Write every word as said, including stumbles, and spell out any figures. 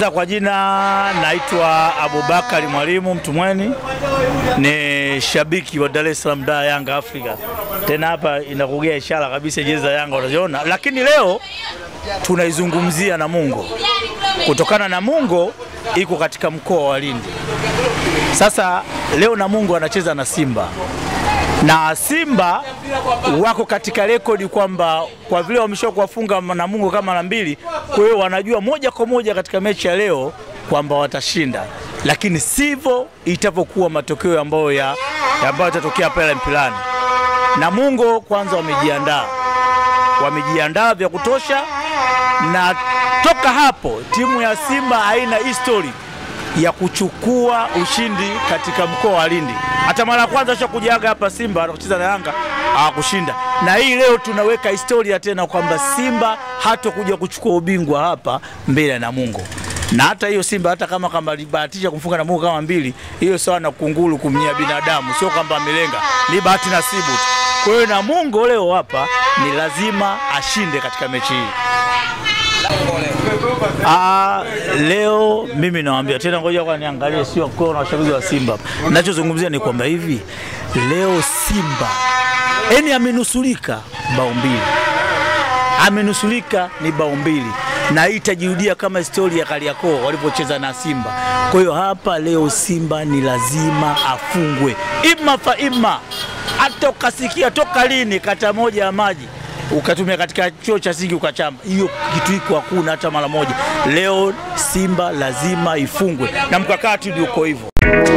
Kwanza kwa jina naitwa Abubakari Mwalimu Mtumweni, ni shabiki wa Dar es Salaam da Yanga Afrika. Tena hapa inakugea ishara kabisa jezi za Yanga unaziona, lakini leo tunaizungumzia Namungo. Kutokana na Namungo iko katika mkoa wa Lindi. Sasa leo Namungo anacheza na Simba. Na Simba wako katika rekodi kwamba kwa vile wamesha kuwafunga Namungo kama mara mbili, kwa hiyo wanajua moja kwa moja katika mechi ya leo kwamba watashinda. Lakini sivyo itavyokuwa matokeo ambayo ya ambayo yatatokea pale mpilani. Namungo kwanza wamejiandaa. Wamejiandaa vya kutosha, na toka hapo timu ya Simba haina history ya kuchukua ushindi katika mkoa wa Lindi. Hata mara kwanza sio kujaga hapa Simba anacheza na Yanga hawakushinda. Na hii leo tunaweka historia tena kwamba Simba hatakuja kuchukua ubingwa hapa mbele ya Namungo. Na hata hiyo Simba hata kama kama libahatisha kumfunga Namungo kama mbili, hiyo sawa na kunguru kumnyia binadamu, sio kwamba amelenga, ni bahati nasibu. Kwa hiyo Namungo leo hapa ni lazima ashinde katika mechi hii. Ah, leo mimi nawaambia tena, ngoja kwa niangalie, sio kwa na washabiki wa Simba. Ninachozungumzia ni kwamba hivi leo Simba eni amenusulika bao mbili. Amenusulika ni bao mbili. Na itajirudia kama historia ya Kariakoo walipocheza na Simba. Kwa hiyo hapa leo Simba ni lazima afungwe. Ima fa ima. Hata ukasikia toka lini kata moja ya maji ukatumia katika chuo cha singi ukachamba, hiyo kitu iko hakuna hata mara moja. Leo Simba lazima ifungwe, na mkakati ndio uko hivyo.